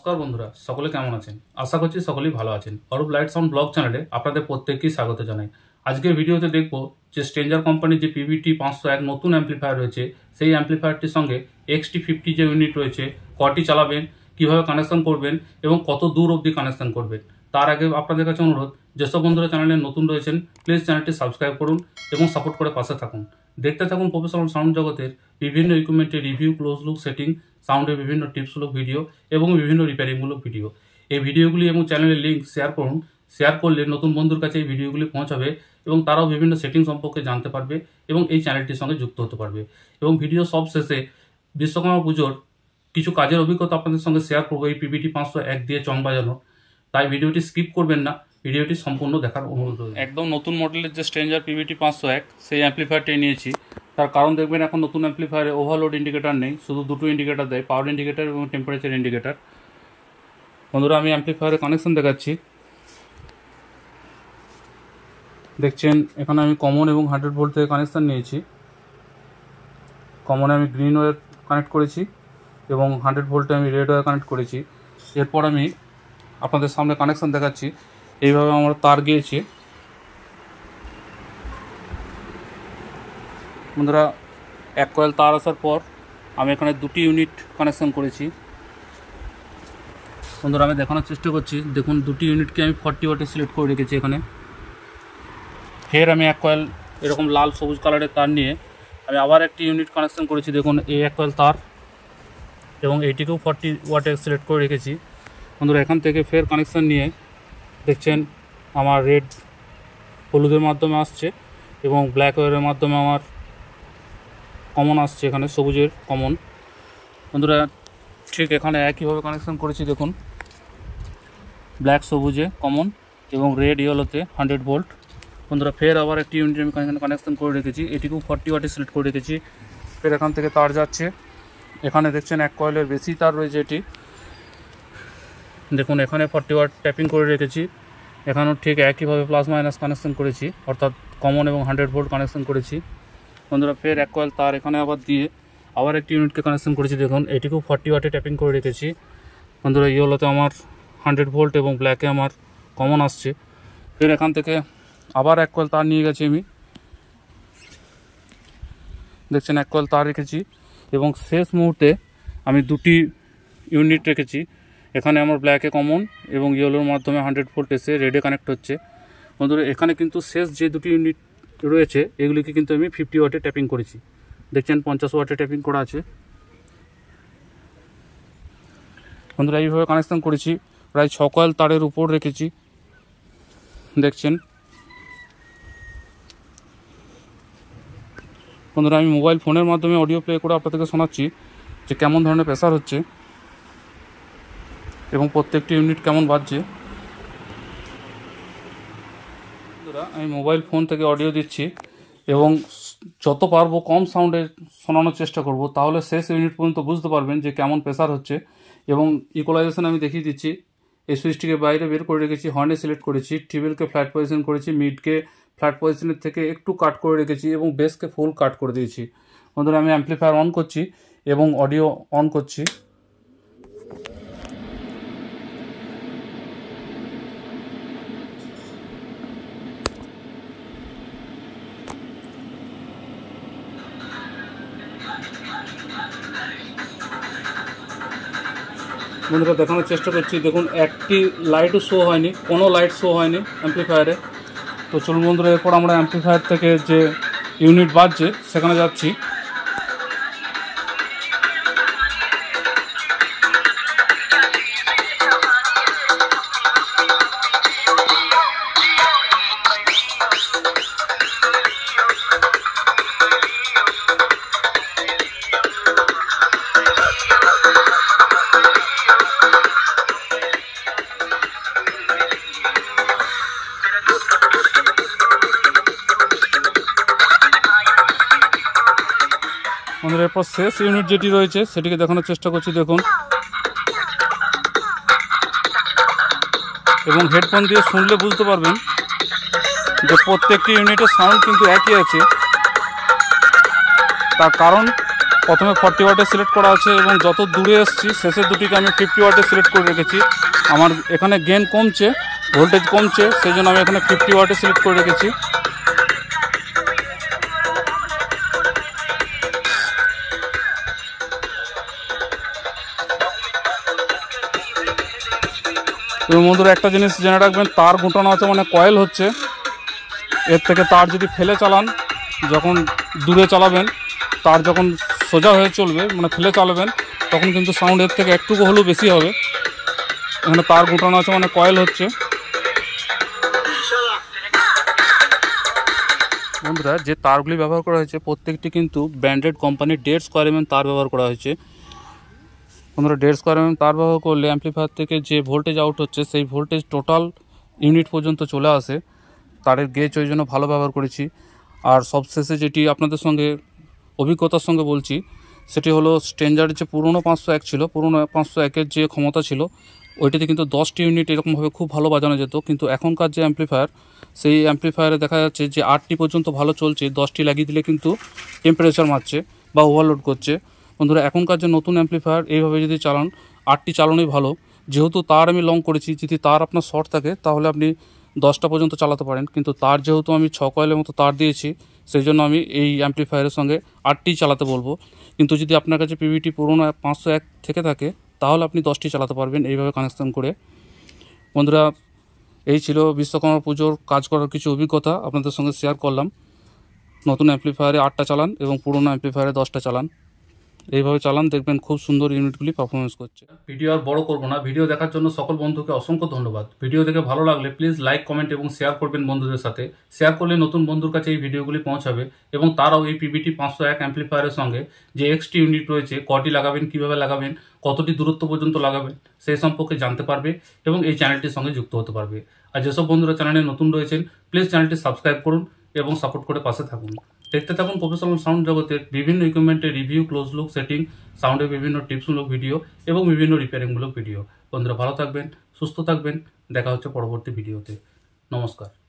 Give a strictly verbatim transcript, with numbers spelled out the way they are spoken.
নমস্কার বন্ধুরা, সকলে কেমন আছেন? আশা করছি সকলেই ভালো আছেন। অরূপ লাইট সাউন্ড ব্লগ চ্যানেলে আপনাদের প্রত্যেককেই স্বাগত জানাই। আজকের ভিডিওতে দেখব যে স্ট্রেঞ্জার কোম্পানির যে পিভিটি পাঁচশো এক নতুন অ্যাম্প্লিফায়ার রয়েছে, সেই অ্যাম্প্লিফায়ারটির সঙ্গে এক্সটি ফিফটি যে ইউনিট রয়েছে, কটি চালাবেন, কিভাবে কানেকশন করবেন এবং কত দূর অবধি কানেকশন করবেন। তার আগে আপনাদের কাছে অনুরোধ, যেসব বন্ধুরা চ্যানেলে নতুন রয়েছেন প্লিজ চ্যানেলটি সাবস্ক্রাইব করুন এবং সাপোর্ট করে পাশে থাকুন। দেখতে থাকুন প্রফেশনাল সাউন্ড জগতের বিভিন্ন ইকুইপমেন্টের রিভিউ, ক্লোজ লুক, সেটিং, সাউন্ডের বিভিন্ন টিপসমূলক ভিডিও এবং বিভিন্ন রিপেয়ারিংমূলক ভিডিও। এই ভিডিওগুলি এবং চ্যানেলের লিঙ্ক শেয়ার করুন। শেয়ার করলে নতুন বন্ধুর কাছে এই ভিডিওগুলি পৌঁছাবে এবং তারাও বিভিন্ন সেটিং সম্পর্কে জানতে পারবে এবং এই চ্যানেলটির সঙ্গে যুক্ত হতে পারবে। এবং ভিডিও সব শেষে বিশ্বকর্মা পুজোর কিছু কাজের অভিজ্ঞতা আপনাদের সঙ্গে শেয়ার করবো এই পিভিটি পাঁচশো এক দিয়ে চং বাজানো। তাই ভিডিওটি স্কিপ করবেন না, ভিডিওটি সম্পূর্ণ দেখার অনুরোধ রয়েছে। একদম নতুন মডেলের যে স্ট্রেঞ্জার পিভিটি পাঁচশো এক সেই অ্যাম্প্লিফায়ারটি নিয়েছি। তার কারণ দেখবেন এখন নতুন অ্যাম্প্লিফায়ারে ওভারলোড ইন্ডিকেটার নেই, শুধু দুটো ইন্ডিকেটার দেয়, পাওয়ার ইন্ডিকেটার এবং টেম্পারেচার ইন্ডিকেটার। বন্ধুরা, আমি অ্যাম্প্লিফায়ারে কানেকশন দেখাচ্ছি। দেখছেন এখানে আমি কমন এবং হান্ড্রেড ভোল্ট থেকে কানেকশান নিয়েছি। কমনে আমি গ্রিন ওয়্যার কানেক্ট করেছি এবং হান্ড্রেড ভোল্টে আমি রেড ওয়্যার কানেক্ট করেছি। এরপর আমি আপনাদের সামনে কানেকশান দেখাচ্ছি। এইভাবে আমরা তার গিয়েছি। বন্ধুরা, এক কয়েল তার আসার পর আমি এখানে দুটি ইউনিট কানেকশান করেছি। বন্ধুরা, আমি দেখানোর চেষ্টা করছি। দেখুন, দুটি ইউনিটকে আমি ফর্টি ওয়াটে সিলেক্ট করে রেখেছি এখানে। ফের আমি এক কয়েল এরকম লাল সবুজ কালারের তার নিয়ে আমি আবার একটি ইউনিট কানেকশান করেছি। দেখুন, এই এক কয়েল তার এবং এইটিকেও ফর্টি ওয়াটে সিলেক্ট করে রেখেছি। বন্ধুরা, এখান থেকে ফের কানেকশান নিয়ে দেখছেন আমার রেড হলুদের মাধ্যমে আসছে এবং ব্ল্যাক ওয়্যারের মাধ্যমে আমার কমন আসছে, এখানে সবুজের কমন। বন্ধুরা, ঠিক এখানে একইভাবে কানেকশান করেছি। দেখুন, ব্ল্যাক সবুজে কমন এবং রেড ইয়েলোতে হান্ড্রেড ভোল্ট। বন্ধুরা, ফের আবার একটি ইউনিট আমি কানেকশান করে রেখেছি। এটিকেও ফর্টি ওয়াটে সিলেক্ট করে রেখেছি। ফের এখান থেকে তার যাচ্ছে। এখানে দেখছেন এক কয়েলের বেশি তার রয়েছে এটি। দেখুন, এখানে ফর্টি ওয়াট ট্যাপিং করে রেখেছি। এখানেও ঠিক একইভাবে প্লাস মাইনাস কানেকশান করেছি, অর্থাৎ কমন এবং হান্ড্রেড ভোল্ট কানেকশান করেছি। বন্ধুরা, ফের এক কয়েল তার এখানে আবার দিয়ে আবার একটি ইউনিটকে কানেকশান করেছি। দেখুন, এটিকেও ফর্টি ওয়াটে ট্যাপিং করে রেখেছি। বন্ধুরা, ইয়েলোতে আমার হান্ড্রেড ভোল্ট এবং ব্ল্যাকে আমার কমন আসছে। ফের এখান থেকে আবার এক কয়েল তার নিয়ে গেছি আমি। দেখছেন এক কয়েল তার রেখেছি এবং শেষ মুহূর্তে আমি দুটি ইউনিট রেখেছি। এখানে আমার ব্ল্যাকে কমন এবং ইয়েলোর মাধ্যমে হান্ড্রেড ভোল্ট এসে রেডে কানেক্ট হচ্ছে। বন্ধুরা, এখানে কিন্তু শেষ যে দুটি ইউনিট রয়েছে এগুলিকে কিন্তু আমি ফিফটি ওয়াটে ট্যাপিং করেছি। দেখছেন পঞ্চাশ ওয়াটে ট্যাপিং করা আছে। বন্ধুরা, এইভাবে কানেকশান করেছি। প্রায় ছ কয়েল তারের উপর রেখেছি। দেখছেন বন্ধুরা, আমি মোবাইল ফোনের মাধ্যমে অডিও প্লে করে আপনাদেরকে শোনাচ্ছি যে কেমন ধরনের প্রেসার হচ্ছে এবং প্রত্যেকটি ইউনিট কেমন বাজছে। বন্ধুরা, আমি মোবাইল ফোন থেকে অডিও দিচ্ছি এবং যত পারবো কম সাউন্ডে শোনানোর চেষ্টা করব, তাহলে শেষ ইউনিট পর্যন্ত বুঝতে পারবেন যে কেমন প্রেসার হচ্ছে। এবং ইকুয়ালাইজেশন আমি দেখিয়ে দিচ্ছি। এই সুইচটিকে বাইরে বের করে রেখেছি, হর্নে সিলেক্ট করেছি, ট্রিবলকে ফ্ল্যাট পজিশন করেছি, মিডকে ফ্ল্যাট পজিশনের থেকে একটু কাট করে রেখেছি এবং বেসকে ফুল কাট করে দিয়েছি। বন্ধুরা, আমি অ্যাম্প্লিফায়ার অন করছি এবং অডিও অন করছি। বন্ধুরা, দেখানোর চেষ্টা করছি। দেখুন, একটি লাইটও শো হয়নি, কোনো লাইট শো হয়নি অ্যাম্প্লিফায়ারে। তো চলুন বন্ধুরা, এরপর আমরা অ্যাম্প্লিফায়ার থেকে যে ইউনিট বাজছে সেখানে যাচ্ছি। বন্ধুরা, এরপর শেষ ইউনিট যেটি রয়েছে সেটিকে দেখানোর চেষ্টা করছি। দেখুন, এবং হেডফোন দিয়ে শুনলে বুঝতে পারবেন যে প্রত্যেকটি ইউনিটের সাউন্ড কিন্তু একই আছে। তার কারণ প্রথমে ফর্টি ওয়াটে সিলেক্ট করা আছে এবং যত দূরে এসেছি শেষের দুটিকে আমি ফিফটি ওয়াটে সিলেক্ট করে রেখেছি। আমার এখানে গেন কমছে, ভোল্টেজ কমছে, সেই জন্য আমি এখানে ফিফটি ওয়াটে সিলেক্ট করে রেখেছি। এবং বন্ধুরা একটা জিনিস জেনে রাখবেন, তার গুটানো আছে মানে কয়েল হচ্ছে, এর থেকে তার যদি ফেলে চালান, যখন দূরে চালাবেন তার যখন সোজা হয়ে চলবে মানে ফেলে চালাবেন তখন কিন্তু সাউন্ড এর থেকে একটুকু হলেও বেশি হবে। এখানে তার গুটানো আছে মানে কয়েল হচ্ছে। বন্ধুরা যে তারগুলি ব্যবহার করা হয়েছে প্রত্যেকটি কিন্তু ব্র্যান্ডেড কোম্পানির দেড় স্কোয়ার এম এম তার ব্যবহার করা হয়েছে। বন্ধুরা দেড় স্কোয়ার এম এম তার ব্যবহার করলে অ্যাম্পলিফায়ার থেকে যে ভোল্টেজ আউট হচ্ছে সেই ভোল্টেজ টোটাল ইউনিট পর্যন্ত চলে আসে। তারের গেজ ওই জন্য ভালো ব্যবহার করেছি। আর সবশেষে যেটি আপনাদের সঙ্গে অভিজ্ঞতার সঙ্গে বলছি সেটি হলো স্ট্রেঞ্জারের যে পুরনো পাঁচশো এক ছিল, পুরনো পাঁচশো একের যে ক্ষমতা ছিল ওইটাতে কিন্তু দশটি ইউনিট এরকমভাবে খুব ভালো বাজানো যেত, কিন্তু এখনকার যে অ্যাম্পলিফায়ার সেই অ্যাম্পলিফায়ারে দেখা যাচ্ছে যে আটটি পর্যন্ত ভালো চলছে, দশটি লাগিয়ে দিলে কিন্তু টেম্পারেচার মারছে বা ওভারলোড করছে। বন্ধুরা এখনকার যে নতুন অ্যাম্পলিফায়ার এইভাবে যদি চালান, আটটি চালানোই ভালো। যেহেতু তার আমি লং করেছি, যদি তার আপনার শর্ট থাকে তাহলে আপনি দশটা পর্যন্ত চালাতে পারেন, কিন্তু তার যেহেতু আমি ছ কয়েলের মতো তার দিয়েছি সেই জন্য আমি এই অ্যাম্পলিফায়ারের সঙ্গে আটটি চালাতে বলবো। কিন্তু যদি আপনার কাছে পিভিটি পুরোনো পাঁচশো এক থেকে থাকে তাহলে আপনি দশটি চালাতে পারবেন এইভাবে কানেকশান করে। বন্ধুরা এই ছিল বিশ্বকর্মা পুজোর কাজ করার কিছু অভিজ্ঞতা আপনাদের সঙ্গে শেয়ার করলাম। নতুন অ্যাম্পলিফায়ারে আটটা চালান এবং পুরোনো অ্যাম্পলিফায়ারে দশটা চালান, এইভাবে চালান, দেখবেন খুব সুন্দর ইউনিটগুলি পারফরমেন্স করছে। ভিডিও আর বড় করবো না, ভিডিও দেখার জন্য সকল বন্ধুকে অসংখ্য ধন্যবাদ। ভিডিও দেখে ভালো লাগলে প্লিজ লাইক, কমেন্ট এবং শেয়ার করবেন বন্ধুদের সাথে। শেয়ার করলে নতুন বন্ধুর কাছে এই ভিডিওগুলি পৌঁছাবে এবং তারাও এই পিভিটি পাঁচশো এক অ্যাম্পলিফায়ারের সঙ্গে যে এক্সটি ইউনিট রয়েছে, কটি লাগাবেন, কিভাবে লাগাবেন, কতটি দূরত্ব পর্যন্ত লাগাবেন সেই সম্পর্কে জানতে পারবে এবং এই চ্যানেলটির সঙ্গে যুক্ত হতে পারবে। আর যেসব বন্ধুরা চ্যানেলে নতুন রয়েছেন প্লিজ চ্যানেলটি সাবস্ক্রাইব করুন এবং সাপোর্ট করে পাশে থাকুন। দেখতে থাকুন প্রফেশনাল সাউন্ড জগতের বিভিন্ন ইকুইপমেন্টের রিভিউ, ক্লোজ লুক, সেটিং, সাউন্ডের বিভিন্ন টিপসমূলক ভিডিও এবং বিভিন্ন রিপেয়ারিংমূলক ভিডিও। বন্ধুরা ভালো থাকবেন, সুস্থ থাকবেন, দেখা হচ্ছে পরবর্তী ভিডিওতে। নমস্কার।